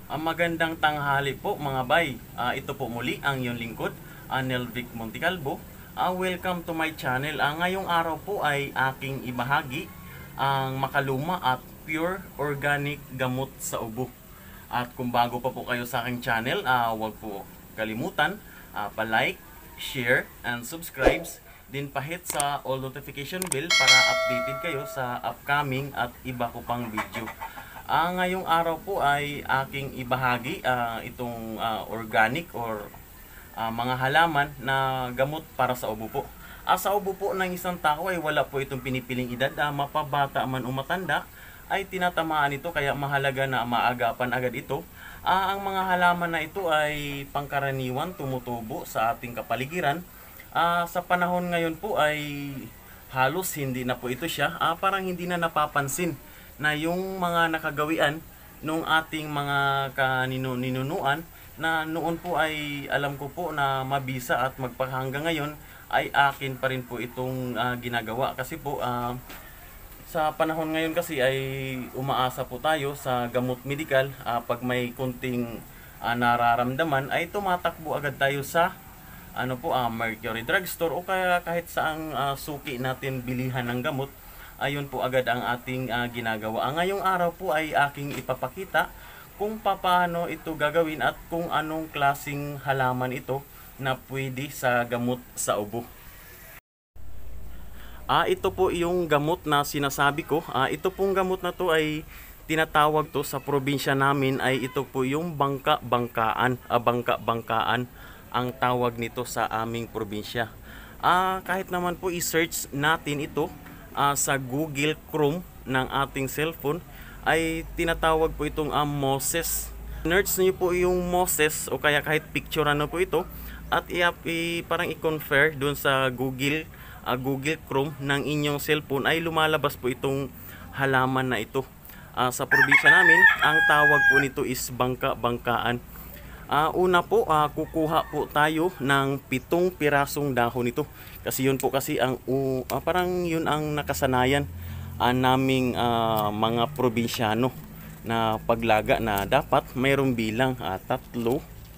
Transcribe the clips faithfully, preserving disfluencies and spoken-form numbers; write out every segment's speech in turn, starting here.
Ang magandang tanghali po mga bay. Ah, ito po muli ang iyong lingkod, Anel Vic Monticalvo. Ah, welcome to my channel. Ah, ngayong araw po ay aking ibahagi ang makaluma at pure organic gamot sa ubo. At kung bago pa po kayo sa aking channel, ah, huwag po kalimutan ah, pa-like, share, and subscribe. Din pa-hit sa all notification bell para updated kayo sa upcoming at iba ko pang video. Ah, ngayong araw po ay aking ibahagi ah, itong ah, organic or ah, mga halaman na gamot para sa ubo po. Ah, sa ubo po ng isang tao ay wala po itong pinipiling edad, ah, mapabata man o matanda ay tinatamaan ito, kaya mahalaga na maagapan agad ito. Ah, ang mga halaman na ito ay pangkaraniwan tumutubo sa ating kapaligiran. Ah, sa panahon ngayon po ay halos hindi na po ito siya, ah, parang hindi na napapansin na yung mga nakagawian nung ating mga kaninu-ninunuan na noon po ay alam ko po na mabisa at magpahanggang ngayon ay akin pa rin po itong uh, ginagawa. Kasi po uh, sa panahon ngayon kasi ay umaasa po tayo sa gamot medikal. Uh, pag may kunting uh, nararamdaman ay tumatakbo agad tayo sa ano po, uh, Mercury Drugstore o kaya kahit saang uh, suki natin bilihan ng gamot. Ayun po agad ang ating uh, ginagawa. Ang ngayong araw po ay aking ipapakita kung paano ito gagawin at kung anong klasing halaman ito na pwede sa gamot sa ubo. Ah, ito po yung gamot na sinasabi ko. Ah, ito pong gamot na to ay tinatawag to sa probinsya namin ay ito po yung bangka-bangkaan. Ah, bangka-bangkaan ang tawag nito sa aming probinsya. Ah, kahit naman po i-search natin ito Uh, sa Google Chrome ng ating cellphone ay tinatawag po itong uh, Moses. Search niyo po yung Moses o kaya kahit picture ano po ito at i, i parang i-confer doon sa Google uh, Google Chrome ng inyong cellphone ay lumalabas po itong halaman na ito. Uh, sa probinsya namin ang tawag po nito is bangka-bangkaan. Uh, una po, uh, kukuha po tayo ng pitong pirasong dahon nito. Kasi yun po kasi ang uh, uh, parang yun ang nakasanayan uh, naming uh, mga probinsyano na paglaga na dapat mayroong bilang uh, tatlo,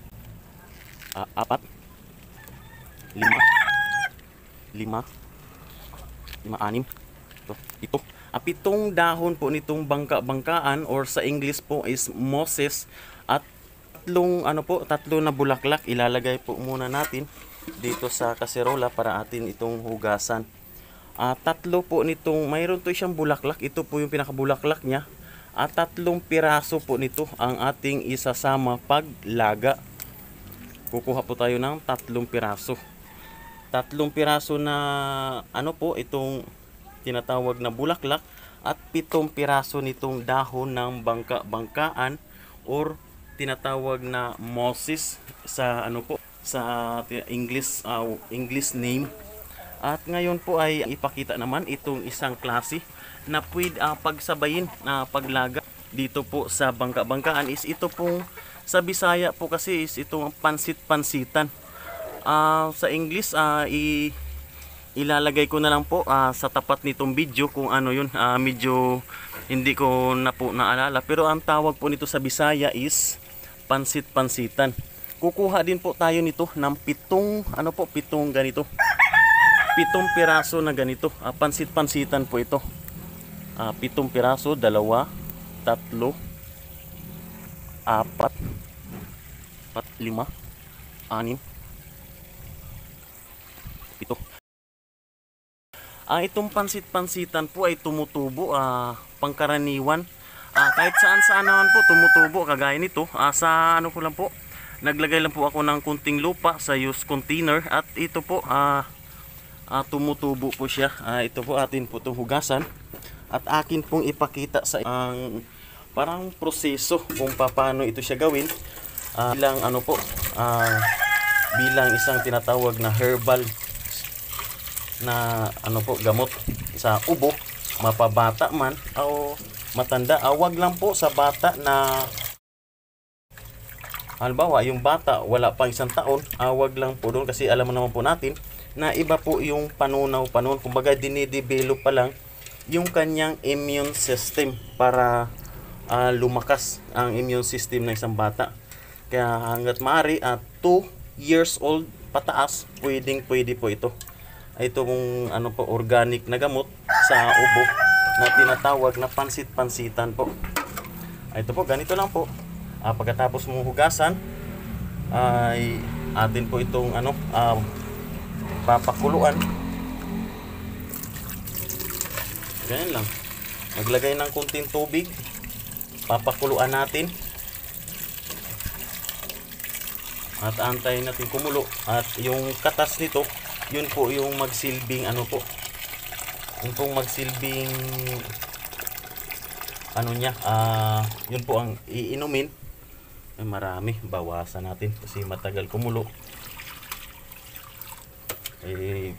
uh, apat, lima, lima, lima, anim, ito, ito. Uh, pitong dahon po nitong bangka-bangkaan or sa English po is Moses at tatlong ano po, tatlo na bulaklak ilalagay po muna natin dito sa kaserola para atin itong hugasan. Uh, tatlo po nitong, mayroon to siyang bulaklak, ito po yung pinakabulaklak niya. At uh, tatlong piraso po nito ang ating isasama paglaga. Kukuha po tayo ng tatlong piraso. Tatlong piraso na ano po, itong tinatawag na bulaklak at pitong piraso nitong dahon ng bangka-bangkaan or tinatawag na Moses sa ano po sa English uh, English name. At ngayon po ay ipakita naman itong isang klase na pwede uh, pagsabayin na uh, paglaga dito po sa bangka-bangkaan is ito pong sa Bisaya po kasi is itong pansit-pansitan. Uh, sa English uh, i ilalagay ko na lang po uh, sa tapat nitong video kung ano yun, uh, medyo hindi ko na po naalala, pero ang tawag po nito sa Bisaya is pansit-pansitan. Kukuha din po tayo nito ng pitong ano po, pitong ganito. Pitong piraso na ganito. Uh, pansit-pansitan po ito. Uh, pitong piraso, dalawa, tatlo, apat, pat, lima, anim, pito. Uh, itong pansit-pansitan po ay tumutubo uh, pangkaraniwan. Uh, kahit saan saan naman po tumutubo kagaya nito. Uh, sa ano ko lang po, naglagay lang po ako ng kunting lupa sa used container at ito po uh, uh, tumutubo po siya. Uh, ito po atin po itong hugasan at akin pong ipakita sa ang uh, parang proseso kung paano ito siya gawin uh, bilang ano po uh, bilang isang tinatawag na herbal na ano po gamot sa ubo, mapabata man o matanda. Ah, wag lang po sa bata na halimbawa yung bata wala pa isang taon, ah, wag lang po doon kasi alam mo naman po natin na iba po yung panunaw panon, kumbaga dinidevelop pa lang yung kanyang immune system para uh, lumakas ang immune system ng isang bata. Kaya hanggat maaari at uh, two years old pataas, pwedeng pwede po ito. Ito mong ano po, organic na gamot sa ubo na tinatawag na pansit-pansitan po. Ito po, ganito lang po. Uh, pagkatapos mong hugasan, ay atin po itong ano, uh, papakuluan. Ganyan lang. Maglagay ng kunting tubig, papakuluan natin. At antayin natin kumulo. At yung katas nito, yun po yung magsilbing ano po. Yun pong magsilbing ano niya, ah, uh, yun po ang iinumin. Ay, marami, bawasan natin kasi matagal kumulo. Eh,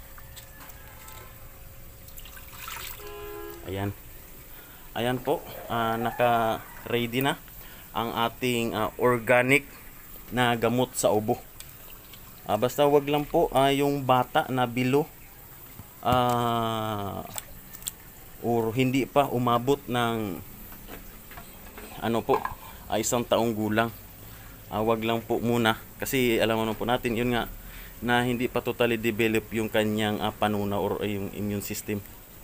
ayan. Ayan po, uh, naka-ready na ang ating uh, organic na gamot sa ubo. Uh, basta wag lang po uh, yung bata na below uh, or hindi pa umabot ng ano po, uh, isang taong gulang. Uh, wag lang po muna kasi alam mo po natin yun nga na hindi pa totally develop yung kanyang uh, panunaw or uh, yung immune system.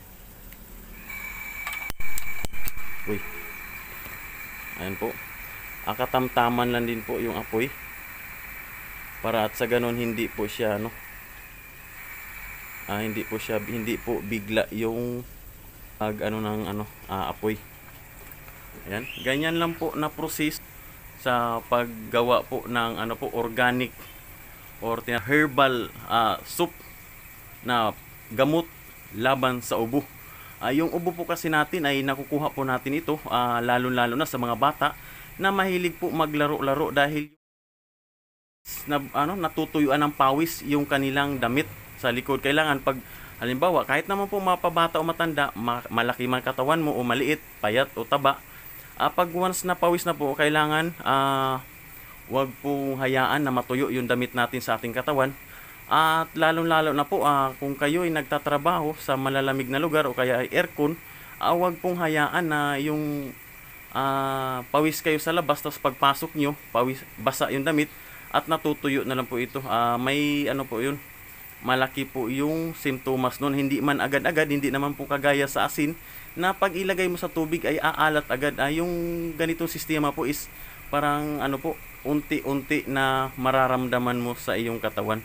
Uy. Ayan po. Akatamtaman lang din po yung apoy para at sa ganun hindi po siya ano ah, hindi po siya hindi po bigla yung ag ano ng ano ah, apoy. Ayan, ganyan lang po na process sa paggawa po ng ano po organic or herbal ah, soup na gamot laban sa ubo. Ah, yung ubo po kasi natin ay nakukuha po natin ito ah, lalo-lalo na sa mga bata na mahilig po maglaro-laro dahil na, ano, natutuyuan ng pawis yung kanilang damit sa likod. Kailangan pag halimbawa kahit naman po mapabata o matanda, ma malaki man katawan mo o maliit, payat o taba, uh, pag once na pawis na po, kailangan uh, wag po hayaan na matuyo yung damit natin sa ating katawan. At lalong-lalo na po uh, kung kayo ay nagtatrabaho sa malalamig na lugar o kaya ay aircon, uh, wag pong hayaan na yung Uh, pawis kayo sa labas, tapos pagpasok nyo pawis, basa yung damit at natutuyo na lang po ito. Uh, may ano po yun, malaki po yung simptomas nun. Hindi man agad-agad, hindi naman po kagaya sa asin na pag ilagay mo sa tubig ay aalat agad. Uh, yung ganitong sistema po is parang ano po, unti-unti na mararamdaman mo sa iyong katawan.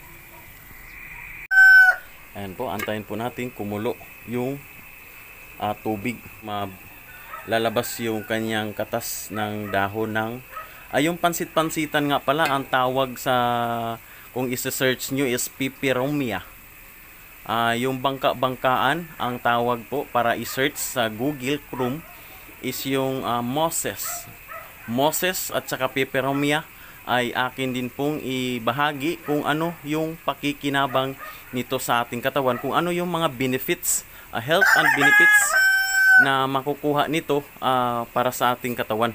Ayan po, antayin po natin kumulo yung uh, tubig. Ma lalabas yung kanyang katas ng dahon ng ay yung pansit-pansitan nga pala ang tawag sa kung i-search nyo is peperomia. Uh, yung bangka-bangkaan ang tawag po para i-search sa Google Chrome is yung uh, Moses. Moses at saka peperomia ay akin din pong ibahagi kung ano yung pakikinabang nito sa ating katawan, kung ano yung mga benefits, uh, health and benefits na makukuha nito uh, para sa ating katawan.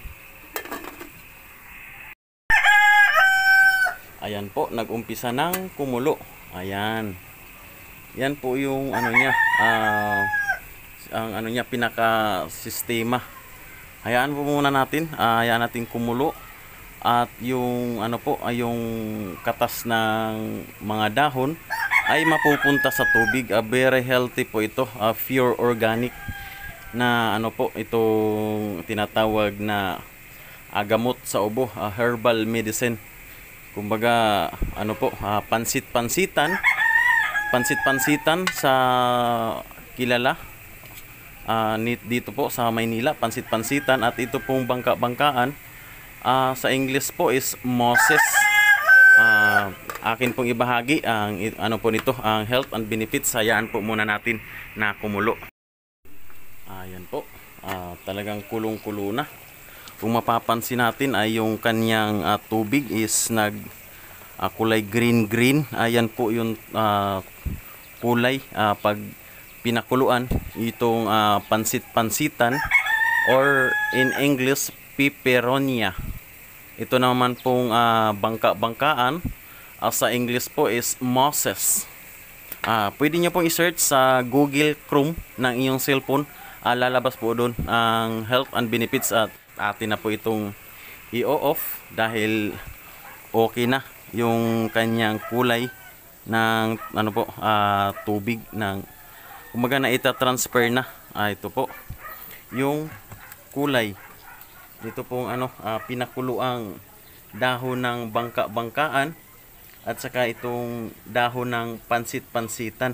Ayan po, nag-umpisa ng kumulo. Ayan. Yan po yung ano niya, uh, ang ano niya, pinaka sistema. Hayaan po muna natin, uh, hayaan natin kumulo at yung ano po, ay yung katas ng mga dahon ay mapupunta sa tubig. Uh, very healthy po ito, uh, pure organic na ano po, itong tinatawag na uh, gamot sa ubo, uh, herbal medicine. Kumbaga ano po, uh, pansit-pansitan pansit-pansitan sa kilala uh, dito po sa Maynila, pansit-pansitan, at ito pong bangka-bangkaan uh, sa English po is Moses. Uh, akin pong ibahagi ang ano po nito, ang health and benefits. Hayaan po muna natin na kumulo. Ayan po, uh, talagang kulong-kulo na. Kung mapapansin natin ay yung kanyang uh, tubig is nag uh, kulay green-green. Ayan po yung uh, kulay uh, pag pinakuluan itong uh, pansit-pansitan or in English peperonia. Ito naman pong uh, bangka-bangkaan uh, sa English po is Moses. Uh, pwede nyo pong i-search sa Google Chrome ng iyong cellphone ah, lalabas po doon ang health and benefits at atin na po itong i-off dahil okay na yung kanyang kulay ng ano po ah, tubig ng kumbaga na ita-transfer na. Ah, ito po yung kulay dito pong ano ah, pinakuluang dahon ng bangka-bangkaan at saka itong dahon ng pansit-pansitan.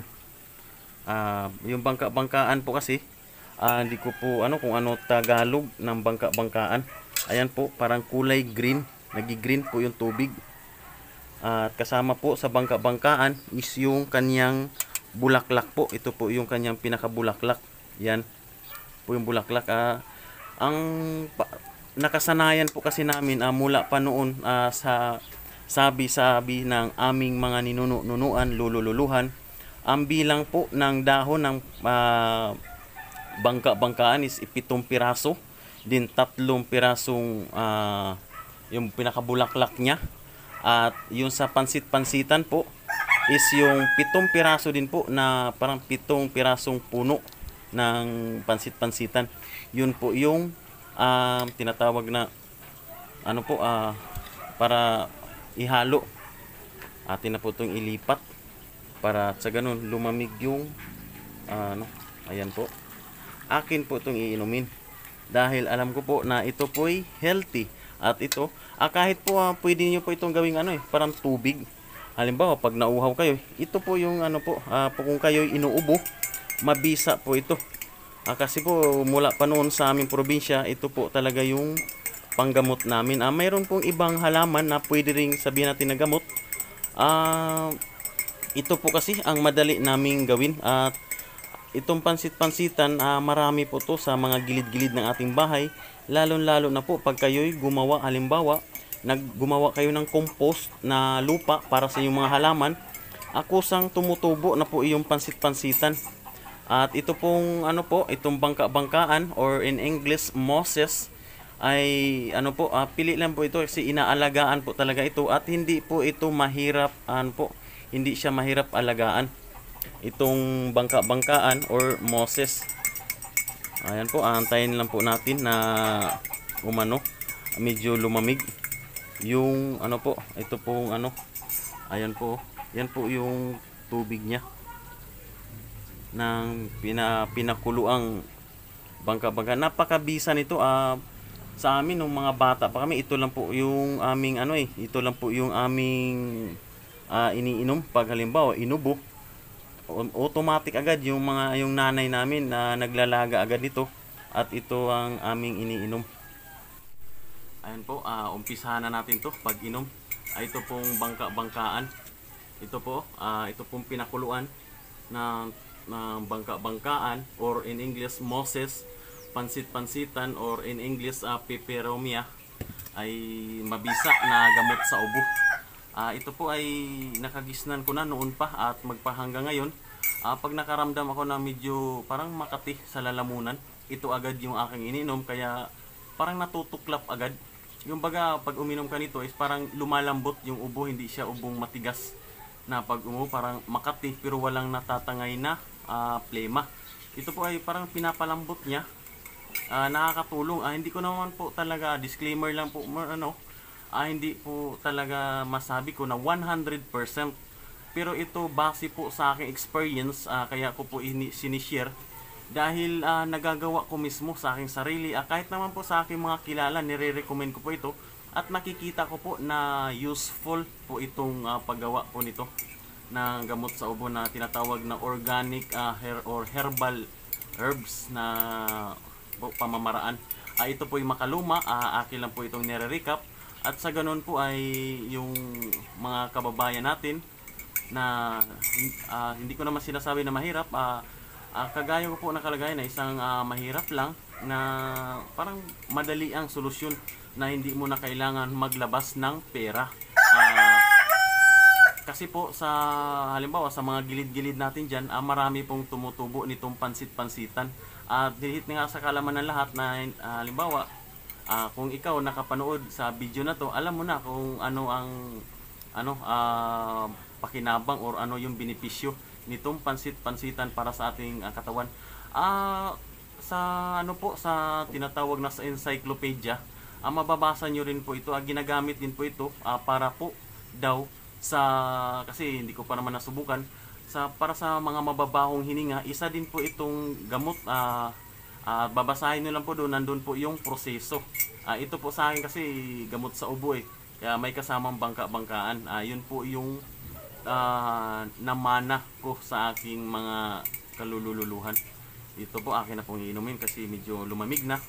Ah, yung bangka-bangkaan po kasi ah, hindi ko po ano kung ano Tagalog ng bangka-bangkaan. Ayan po, parang kulay green, nagi-green po yung tubig. At kasama po sa bangka-bangkaan is yung kanyang bulaklak po. Ito po yung kanyang pinakabulaklak. Yan po yung bulaklak. Ah, ang pa, nakasanayan po kasi namin ah, mula pa noon ah, sa sabi-sabi ng aming mga ninuno-nunuan, lulululuhan, ang bilang po ng dahon ng uh, bangka-bangkaan is pitong piraso, din tatlong pirasong uh, yung pinakabulaklak niya, at yung sa pansit-pansitan po is yung pitong piraso din po na parang pitong pirasong puno ng pansit-pansitan. Yun po yung uh, tinatawag na ano po uh, para ihalo. Atin na po itong ilipat para sa ganun lumamig yung uh, ano, ayan po. Akin po itong iinumin dahil alam ko po na ito po ay healthy. At ito, ah, kahit po uh, pwede niyo po itong gawing ano eh, parang tubig. Halimbawa, pag nauuhaw kayo, ito po yung ano po, uh, kung kayo inuubo, mabisa po ito. Ah, kasi po mula pa noon sa aming probinsya, ito po talaga yung panggamot namin. Ah, mayroon pong ibang halaman na pwede ring sabihin natin na gamot. Ah, ito po kasi ang madali naming gawin. At itong pansit-pansitan, ah, marami po to sa mga gilid-gilid ng ating bahay. Lalo-lalo na po pag kayo'y gumawa, halimbawa, naggumawa kayo ng compost na lupa para sa inyong mga halaman. Akusang tumutubo na po iyong pansit-pansitan. At ito pong ano po, itong bangka-bangkaan or in English mosses, ay ano po, uh, pili lang po ito kasi inaalagaan po talaga ito at hindi po ito mahirap ano po, hindi siya mahirap alagaan itong bangka-bangkaan or mosses. Ayan po, aantayin lang po natin na umano medyo lumamig yung ano po, ito pong ano, ayan po, yan po yung tubig niya ng pina, pinakuluang bangka-bangka. Napakabisa nito. ah uh, Sa amin nung mga bata pa kami, ito lang po yung aming ano eh, ito lang po yung aming uh, iniinom pag halimbawa inubo. Automatic agad yung mga yung nanay namin na uh, naglalaga agad nito at ito ang aming iniinom. Ayan po, uh, umpisahan na natin to pag inom. Uh, ito pong bangka-bangkaan. Ito po, uh, ito pong pinakuluan ng na bangka-bangkaan or in English mosses, pansit-pansitan or in English uh, peperomia, ay mabisa na gamot sa ubo. Uh, ito po ay nakagisnan ko na noon pa at magpahanggang ngayon. Uh, pag nakaramdam ako na medyo parang makati sa lalamunan, ito agad yung aking ininom kaya parang natutuklap agad. Yung baga pag uminom ka nito is parang lumalambot yung ubo, hindi siya ubong matigas na pag umubo parang makati pero walang natatangay na uh, plema. Ito po ay parang pinapalambot niya. Uh, nakakatulong. Uh, hindi ko naman po talaga, disclaimer lang po, ano, uh, hindi po talaga masabi ko na one hundred percent. Pero ito base po sa aking experience, uh, kaya ko po ini sinishare dahil uh, nagagawa ko mismo sa aking sarili. Uh, kahit naman po sa aking mga kilala, nire-recommend ko po ito at nakikita ko po na useful po itong uh, paggawa po nito na gamot sa ubo na tinatawag na organic uh, hair or herbal herbs na pamamaraan. Uh, ito po yung makaluma, uh, akin lang po itong nire-recap at sa ganun po ay yung mga kababayan natin na uh, hindi ko naman sinasabi na mahirap, uh, uh, kagaya ko po nakalagay na isang uh, mahirap lang na parang madali ang solusyon na hindi mo na kailangan maglabas ng pera. Uh, kasi po sa halimbawa sa mga gilid-gilid natin dyan, uh, marami pong tumutubo nitong pansit-pansitan. At uh, dihit nga sa kalaman ng lahat na uh, halimbawa uh, kung ikaw nakapanood sa video na to, alam mo na kung ano ang ano uh, pakinabang or ano yung benepisyo nitong pansit-pansitan para sa ating uh, katawan. Ah uh, sa ano po, sa tinatawag na sa encyclopedia, ah, mababasa nyo rin po ito. Ah, ginagamit din po ito ah, para po daw sa, kasi hindi ko pa naman nasubukan, sa para sa mga mababahong hininga, isa din po itong gamot. ah ah, babasahin nyo lang po doon, nandun po yung proseso. Ah, ito po sa akin kasi gamot sa ubo eh. Kaya may kasamang bangka-bangkaan. Ah, yun po yung ah, namana ko sa aking mga kalululuhan. Ito po akin na pong iinumin kasi medyo lumamig na.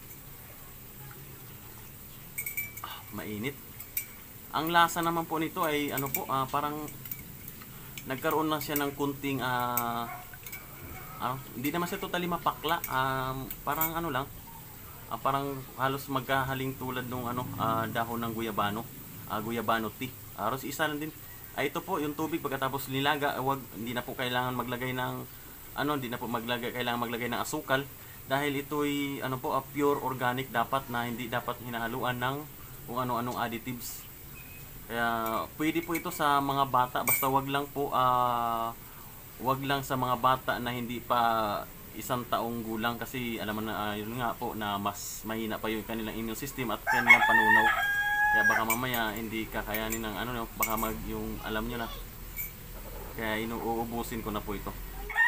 Ah, mainit. Ang lasa naman po nito ay ano po, ah, parang nagkaroon lang siya ng kunting ah, ah, hindi naman siya totally mapakla. Um, parang ano lang, ah, parang halos magkahaling tulad nung ano, ah, dahon ng guyabano, ah, guyabano tea. Halos isa lang din. Ah, ito po yung tubig pagkatapos nilaga, ah, wag, hindi na po kailangan maglagay ng ano, hindi na po maglagay, kailangan maglagay ng asukal dahil ito'y ano po, ah, pure organic dapat, na hindi dapat hinahaluan ng kung ano-anong additives. Kaya pwede po ito sa mga bata, basta wag lang po ah, wag lang sa mga bata na hindi pa isang taong gulang kasi alam mo na, uh, yun nga po na mas mahina pa yung kanilang immune system at kanilang panunaw. Kaya baka mamaya hindi kakayanin ng ano, no, baka mag yung alam nyo na. Kaya inuubusin ko na po ito.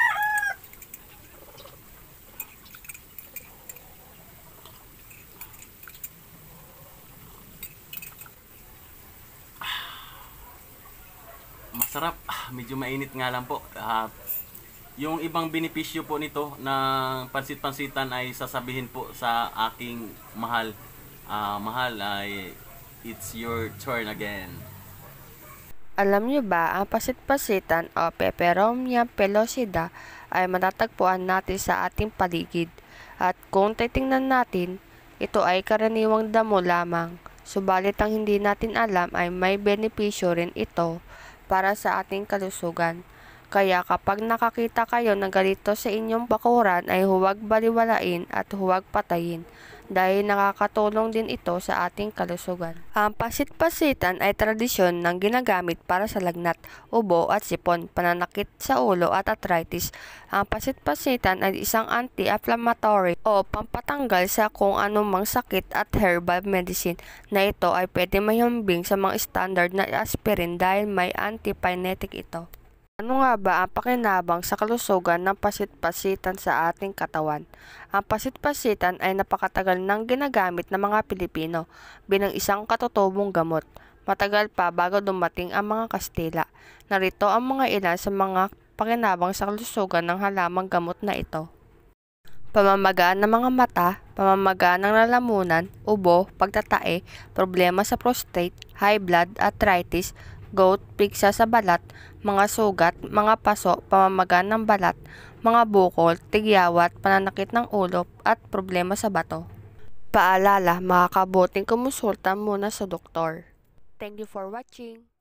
Masarap, ah, medyo mainit nga lang po. Uh, yung ibang benepisyo po nito ng pansit-pansitan ay sasabihin po sa aking mahal. Ah, mahal ay it's your turn again. Alam niyo ba, ang pasit-pasitan o Peperomia pellucida ay matatagpuan natin sa ating paligid. At kung titingnan natin, ito ay karaniwang damo lamang. Subalit ang hindi natin alam ay may benepisyo rin ito para sa ating kalusugan. Kaya kapag nakakita kayo ng ganito sa inyong bakuran ay huwag baliwalain at huwag patayin dahil nakakatulong din ito sa ating kalusugan. Ang pasit-pasitan ay tradisyon ng ginagamit para sa lagnat, ubo at sipon, pananakit sa ulo at arthritis. Ang pasit-pasitan ay isang anti-inflammatory o pampatanggal sa kung anumang sakit at herbal medicine na ito ay pwede mahambing sa mga standard na aspirin dahil may antipyretic ito. Ano nga ba ang pakinabang sa kalusugan ng pasit-pasitan sa ating katawan? Ang pasit-pasitan ay napakatagal nang ginagamit ng mga Pilipino bilang isang katutubong gamot. Matagal pa bago dumating ang mga Kastila. Narito ang mga ilan sa mga pakinabang sa kalusugan ng halamang gamot na ito. Pamamaga ng mga mata, pamamaga ng lalamunan, ubo, pagtatae, problema sa prostate, high blood, arthritis, gout, pigsa sa balat, mga sugat, mga paso, pamamaga ng balat, mga bukol, tigyawat, pananakit ng ulo at problema sa bato. Paalala, makakabuting kumonsulta muna sa doktor. Thank you for watching.